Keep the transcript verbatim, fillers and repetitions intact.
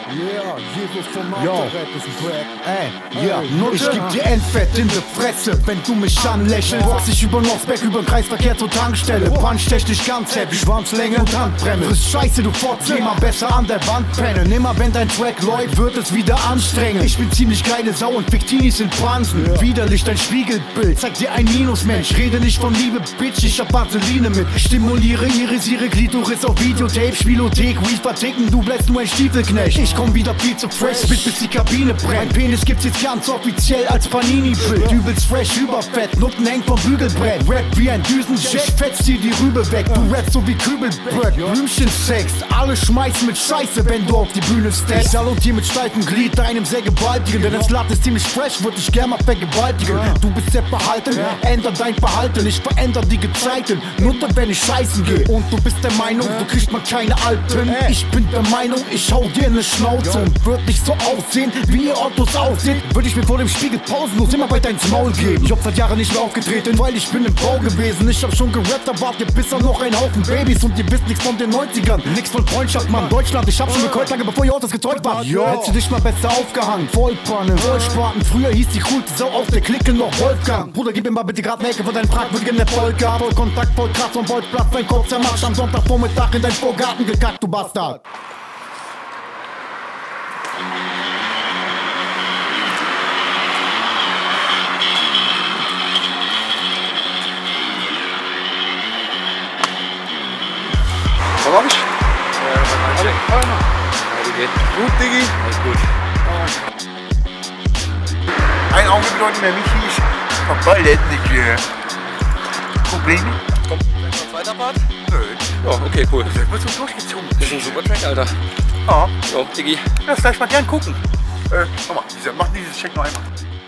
Yeah, Jesus vom Yo. Nazareth ist ein Track. Ey, ja, yeah. Ich geb dir Endfett in die Fresse, wenn du mich anlächelst. Box ich über Northback, über den Kreisverkehr zur Tankstelle. Punch technisch ganz heavy, Schwanzlänge und Handbremse. Friss Scheiße, du Fotze, immer besser an der Wand pennen. Immer wenn dein Track läuft, wird es wieder anstrengend. Ich bin ziemlich geile Sau und Fiktinis sind Pansen. Yeah. Widerlich dein Spiegelbild, zeig dir ein Minusmensch. Rede nicht von Liebe, Bitch, ich hab Vaseline mit. Stimuliere, irisiere Glitoris auf Videotape. Spielothek, Weed verticken, du bleibst nur ein Stiefelknecht. Ich komm wieder viel zu fresh, bis, bis die Kabine brennt. Mein Penis gibt's jetzt ganz offiziell als Panini-Bild. Übelst fresh, überfett, Nutten hängt vom Bügelbrett. Rap wie ein Düsenjet, ich fetz dir die Rübe weg. Du rappst so wie Kübelbrett, Blümchensex. Alle schmeißen mit Scheiße, wenn du auf die Bühne steppst. Ich salutier mit steifem Glied deinem sehr gewaltigen, denn das Latt ist ziemlich fresh, würd ich gern mal vergewaltigen. Du bist sehr verhalten, änder dein Verhalten, ich veränder die Gezeiten. Nutte, wenn ich scheißen geh. Und du bist der Meinung, du kriegst mal keine Alten. Ich bin der Meinung, ich hau dir ne Schnauze und würd nicht so aussehen, wie ihr Ottos aussieht. Würde ich mir vor dem Spiegel pausenlos immer weiter ins Maul geben. Ich hab seit Jahren nicht mehr aufgetreten, weil ich bin im Bau gewesen. Ich hab schon gerappt, da wart ihr bisher noch ein Haufen Babys. Und ihr wisst nichts von den neunzigern, nix von Freundschaft, Mann. Deutschland, ich hab schon gekeult, lange bevor ihr Autos gezeugt wart. Hättest du dich mal besser aufgehangen, Vollpanne, Vollspaten. Früher hieß die coolste Sau auf der Clique noch Wolfgang. Bruder, gib mir mal bitte grad eine Ecke von deinen fragwürdigen Erfolg. Voll Kontakt, voll Kratz und Bolzplatz, dein Kopf zermatscht. Am Sonntagvormittag in dein Vorgarten gekackt, du Bastard. Was mach ich? Ja, alle. Ja, wie geht? Gut, Diggi? Alles gut. Ein Auge bedeutet mehr Michi, ich verballet nicht hier. Probleme? Kommt noch ein zweiter Part? Nö. Ja, okay, cool. Das wird so durchgezogen. Das ist ein super Track, Alter. Ja. Jo, Diggi. Lass gleich mal gern gucken. Äh, nochmal, mach dieses Check noch einmal.